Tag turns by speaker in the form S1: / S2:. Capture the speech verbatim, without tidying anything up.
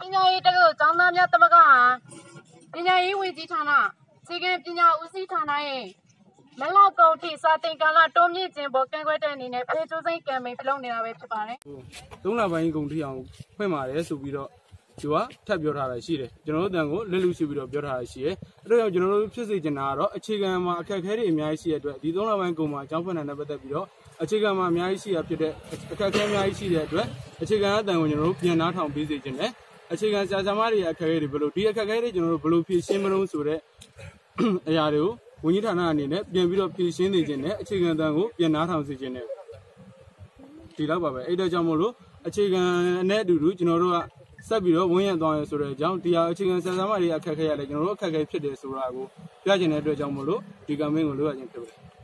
S1: ပညာရေးတက္ကသိုလ်ကျောင်းသားများသမဂ္ဂဟာပညာရေးဝန်ကြီးဌာနအခြေခံပညာဦးစီးဌာနရဲ့မလကုတ်ထိစာသင်ကာလတိုးမြင့်ခြင်းပေါ်ကန့်ကွက်တဲ့အနေနဲ့ဖေးကျိုးစိမ့်ကမ်ပိန်းပြုလုပ်နေတာပဲဖြစ်ပါတယ်
S2: ။သုံးလပိုင်းကုန်ထိအောင်ဖွင့်ပါတယ်ဆိုပြီးတော့သူကထပ်ပြောထားတာရှိတယ်။ကျွန်တော်တို့တန်ကိုလက်လူရှိပြီးတော့ပြောထားတာရှိတယ်။အဲ့တော့ကျွန်တော်တို့ဖြစ်စေချင်တာကတော့အခြေခံမှာအခက်အခဲတွေအများကြီးရှိတဲ့အတွက်ဒီသုံးလပိုင်းကုန်မှာအကြောင်းဖွင့်တာနဲ့ပတ်သက်ပြီးတော့အခြေခံမှာအများကြီးရှိရဖြစ်တဲ့အခက်အခဲအများကြီးရှိတဲ့အတွက်အခြေခံအတန်ကိုကျွန်တော်တို့ပြန်နှားထောင်ပေးစေချင်တယ်။အခြေခံဆရာဆရာမတွေအခက်အခဲတွေဘယ်လိုဒီအခက်အခဲတွေကျွန်တော်တို့ဘယ်လိုဖြေရှင်းမလို့ဆိုတဲ့အရာတွေကိုဝန်ကြီးဌာနအနေနဲ့ပြန်ပြီးတော့ဖြေရှင်းနေခြင်းနဲ့အခြေခံအတန်ကိုပြန်နှားထောင်စေခြင်းနဲ့ဒီလောက်ပါပဲအဲ့တော့ကြောင့်မို့လို့အခြေခံနဲ့အတူတူကျွန်တော်တို့ကဆက်ပြီးတော့ဝန်းရံသွားရဆိုတဲ့အကြောင်းတရားအခြေခံဆရာဆရာမတွေအခက်အခဲရတယ်ကျွန်တော်တို့အခက်အခဲဖြစ်တယ်ဆိုတာကိုပြချင်တဲ့အတွက်ကြောင့်မို့လို့ဒီကမ်ပိန်းကိုလုပ်ရခြင်းဖြစ်ပါတယ်